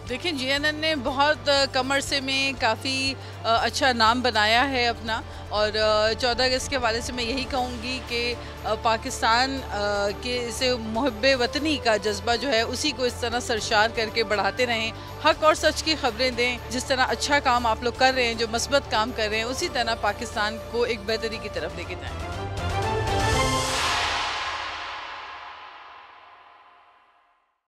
देखिए, जीएनएन ने बहुत कम अरसे में काफ़ी अच्छा नाम बनाया है अपना। और 14 अगस्त के हवाले से मैं यही कहूँगी कि पाकिस्तान के इसे मुहब्बे वतनी का जज्बा जो है उसी को इस तरह सरशार करके बढ़ाते रहें। हक और सच की खबरें दें। जिस तरह अच्छा काम आप लोग कर रहे हैं, जो मस्बत काम कर रहे हैं, उसी तरह पाकिस्तान को एक बेहतरी की तरफ लेके जाएँ।